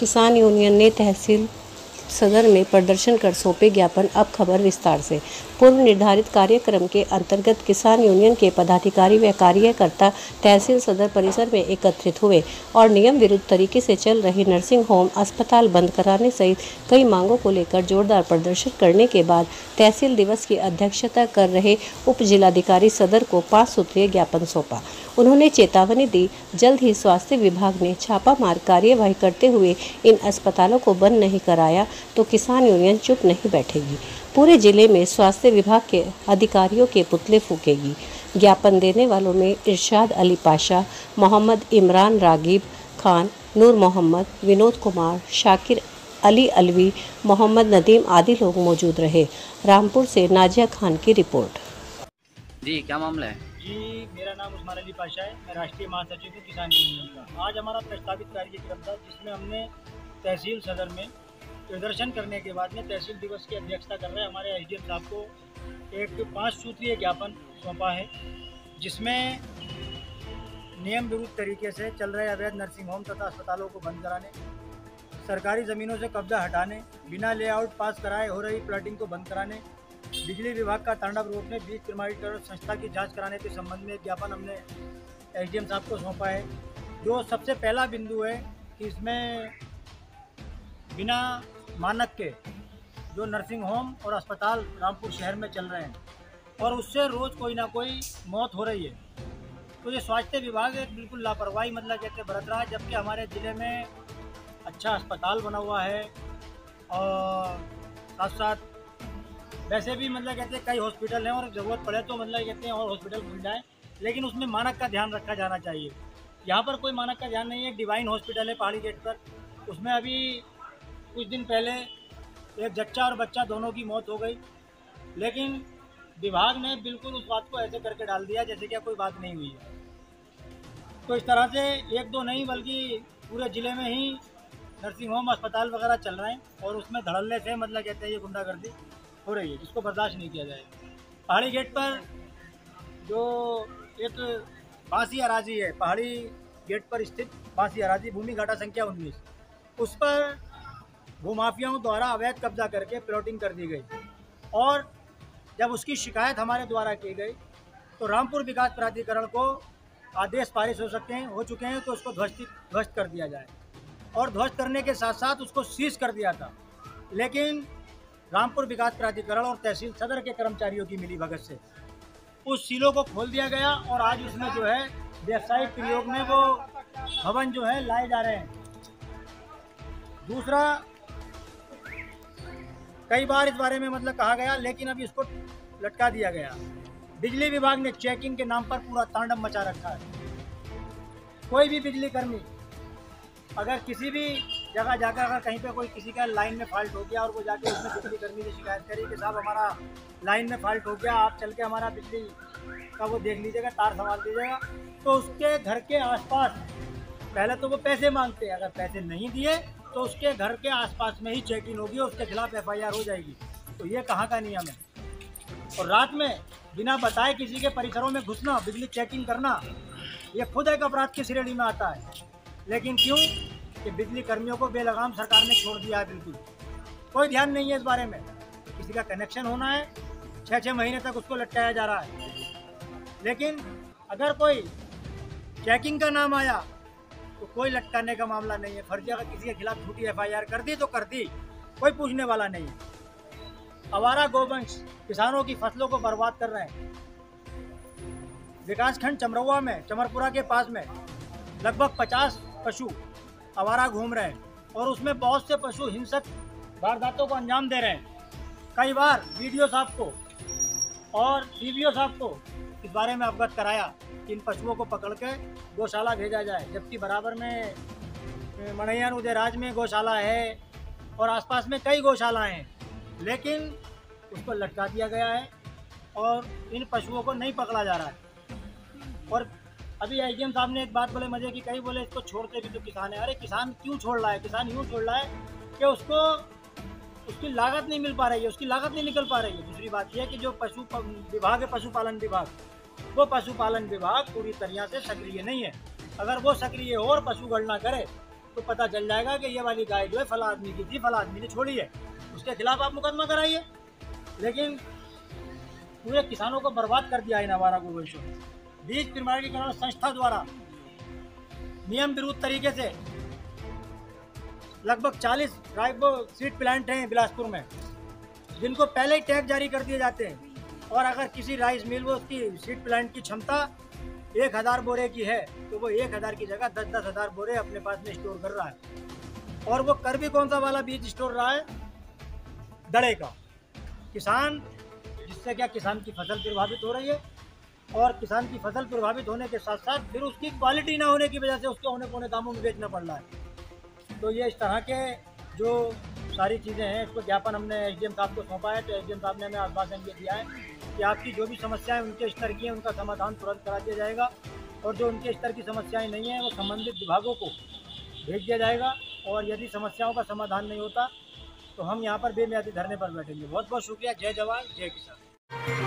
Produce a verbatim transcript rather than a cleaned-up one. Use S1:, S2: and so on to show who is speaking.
S1: किसान यूनियन ने तहसील सदर में प्रदर्शन कर सौंपे ज्ञापन। अब खबर विस्तार से। पूर्व निर्धारित कार्यक्रम के अंतर्गत किसान यूनियन के पदाधिकारी व कार्यकर्ता तहसील सदर परिसर में एकत्रित हुए और नियम विरुद्ध तरीके से चल रही नर्सिंग होम अस्पताल बंद कराने सहित कई मांगों को लेकर जोरदार प्रदर्शन करने के बाद तहसील दिवस की अध्यक्षता कर रहे उप जिलाधिकारी सदर को पाँच सूत्रीय ज्ञापन सौंपा। उन्होंने चेतावनी दी, जल्द ही स्वास्थ्य विभाग ने छापामार कार्यवाही करते हुए इन अस्पतालों को बंद नहीं कराया तो किसान यूनियन चुप नहीं बैठेगी। पूरे जिले में स्वास्थ्य विभाग के अधिकारियों के पुतले फूकेगी। ज्ञापन देने वालों में इरशाद अली पाशा, मोहम्मद इमरान रागिब खान, नूर मोहम्मद, विनोद कुमार, शाकिर अली अलवी, मोहम्मद नदीम आदि लोग मौजूद रहे। रामपुर से नाजिया खान की रिपोर्ट।
S2: जी, क्या मामला है?
S3: जी, मेरा नाम उस्मान अली पाशा है। मैं राष्ट्रीय महासचिव हूँ किसान यूनियन का। आज हमारा प्रस्तावित कार्यक्रम था जिसमें हमने तहसील सदर में प्रदर्शन करने के बाद में तहसील दिवस की अध्यक्षता कर रहे हैं हमारे एसडीएम साहब को एक पाँच सूत्रीय ज्ञापन सौंपा है, जिसमें नियम विरुद्ध तरीके से चल रहे अवैध नर्सिंग होम तथा अस्पतालों को बंद कराने, सरकारी ज़मीनों से कब्जा हटाने, बिना लेआउट पास कराए हो रही प्लॉटिंग को बंद कराने, बिजली विभाग का तांडव रोकने, बीज प्रमाणीकरण संस्था की जांच कराने के संबंध में एक ज्ञापन हमने एसडीएम साहब को सौंपा है। जो सबसे पहला बिंदु है कि इसमें बिना मानक के जो नर्सिंग होम और अस्पताल रामपुर शहर में चल रहे हैं और उससे रोज़ कोई ना कोई मौत हो रही है, तो ये स्वास्थ्य विभाग एक बिल्कुल लापरवाही मतलब कहते बरत रहा है। जबकि हमारे ज़िले में अच्छा अस्पताल बना हुआ है और साथ साथ वैसे भी मतलब कहते हैं कई हॉस्पिटल हैं और ज़रूरत पड़े तो मतलब कहते हैं और हॉस्पिटल खुल जाए, लेकिन उसमें मानक का ध्यान रखा जाना चाहिए। यहाँ पर कोई मानक का ध्यान नहीं है। डिवाइन हॉस्पिटल है पहाड़ी गेट पर, उसमें अभी कुछ दिन पहले एक जच्चा और बच्चा दोनों की मौत हो गई, लेकिन विभाग ने बिल्कुल उस बात को ऐसे करके डाल दिया जैसे कि कोई बात नहीं हुई है। तो इस तरह से एक दो नहीं बल्कि पूरे ज़िले में ही नर्सिंग होम अस्पताल वगैरह चल रहे हैं और उसमें धड़ल्ले से मतलब कहते हैं ये गुंडागर्दी हो रही है, जिसको बर्दाश्त नहीं किया जाएगा। पहाड़ी गेट पर जो एक बासी अराजी है, पहाड़ी गेट पर स्थित बासी अराजी भूमि घाटा संख्या उन्नीस, उस पर भूमाफियाओं द्वारा अवैध कब्जा करके प्लॉटिंग कर दी गई और जब उसकी शिकायत हमारे द्वारा की गई तो रामपुर विकास प्राधिकरण को आदेश पारित हो सकते हैं हो चुके हैं तो उसको ध्वस्त ध्वस्त कर दिया जाए और ध्वस्त करने के साथ साथ उसको सीज कर दिया था। लेकिन रामपुर विकास प्राधिकरण और तहसील सदर के कर्मचारियों की मिलीभगत से उस सीलों को खोल दिया गया और आज उसमें जो है व्यावसायिक प्रयोग में वो भवन जो है लाए जा रहे हैं। दूसरा, कई बार इस बारे में मतलब कहा गया लेकिन अभी इसको लटका दिया गया। बिजली विभाग ने चेकिंग के नाम पर पूरा तांडव मचा रखा है। कोई भी बिजली कर्मी अगर किसी भी जगह जाकर अगर कहीं पे कोई किसी का लाइन में फॉल्ट हो गया और वो जाके उसमें बिजली कर्मी से शिकायत करी कि साहब हमारा लाइन में फॉल्ट हो गया, आप चल के हमारा बिजली का वो देख लीजिएगा, तार संभाल दीजिएगा, तो उसके घर के आसपास पहले तो वो पैसे मांगते हैं, अगर पैसे नहीं दिए तो उसके घर के आसपास में ही चेकिंग होगी और उसके खिलाफ एफ आई आर हो जाएगी। तो ये कहाँ का नियम है? और रात में बिना बताए किसी के परिसरों में घुसना, बिजली चेकिंग करना, ये खुद एक अपराध की श्रेणी में आता है। लेकिन क्यों कि बिजली कर्मियों को बेलगाम सरकार ने छोड़ दिया है, बिल्कुल कोई ध्यान नहीं है इस बारे में। किसी का कनेक्शन होना है, छः छः महीने तक उसको लटकाया जा रहा है, लेकिन अगर कोई चेकिंग का नाम आया तो कोई लटकाने का मामला नहीं है। फर्जी अगर किसी के खिलाफ झूठी एफ आई आर कर दी तो कर दी, कोई पूछने वाला नहीं है। आवारा गोवंश किसानों की फसलों को बर्बाद कर रहे हैं। विकासखंड चमरौआ में, चमरपुरा के पास में लगभग पचास पशु आवारा घूम रहे हैं और उसमें बहुत से पशु हिंसक वारदातों को अंजाम दे रहे हैं। कई बार वीडियो साहब को और सीबीओ साहब को इस बारे में अवगत कराया कि इन पशुओं को पकड़ के गौशाला भेजा जाए, जबकि बराबर में मणैया उदयराज में गौशाला है और आसपास में कई गौशालाएं हैं, लेकिन उसको लटका दिया गया है और इन पशुओं को नहीं पकड़ा जा रहा है। और अभी एसडीएम साहब ने एक बात बोले मजे की, कई बोले इसको छोड़ते भी तो किसान है। अरे किसान क्यों छोड़ रहा है? किसान यूँ छोड़ रहा है कि उसको उसकी लागत नहीं मिल पा रही है, उसकी लागत नहीं निकल पा रही है। दूसरी बात यह है कि जो पशु विभाग है, पशुपालन विभाग, वो पशुपालन विभाग पूरी तरह से सक्रिय नहीं है। अगर वो सक्रिय हो और पशु गणना करे तो पता चल जाएगा कि ये वाली गाय जो है फला आदमी की थी, फला आदमी ने छोड़ी है, उसके खिलाफ आप मुकदमा कराइए। लेकिन पूरे किसानों को बर्बाद कर दिया इन आवारा गोवंशों ने। बीज प्रमाणीकरण संस्था द्वारा नियम विरुद्ध तरीके से लगभग चालीस राइबो सीड प्लांट हैं बिलासपुर में, जिनको पहले ही टैग जारी कर दिए जाते हैं। और अगर किसी राइस मिल में उसकी सीड प्लांट की क्षमता एक हज़ार बोरे की है तो वो एक हज़ार की जगह दस दस हज़ार बोरे अपने पास में स्टोर कर रहा है। और वो कर भी कौन सा वाला बीज स्टोर रहा है? दड़े का। किसान, जिससे क्या किसान की फसल प्रभावित हो रही है, और किसान की फसल प्रभावित होने के साथ साथ फिर उसकी क्वालिटी ना होने की वजह से उसको होने पौने दामों में बेचना पड़ रहा है। तो ये इस तरह के जो सारी चीज़ें हैं, इसको ज्ञापन हमने एस डी एम साहब को सौंपा है। तो एस डी एम साहब ने हमें आश्वासन ये दिया है कि आपकी जो भी समस्याएं उनके स्तर की हैं उनका समाधान तुरंत करा दिया जाएगा, और जो उनके स्तर की समस्याएं नहीं हैं वो संबंधित विभागों को भेज दिया जाएगा। और यदि समस्याओं का समाधान नहीं होता तो हम यहाँ पर बेमियादी धरने पर बैठेंगे। बहुत बहुत शुक्रिया। जय जवान जय किसान।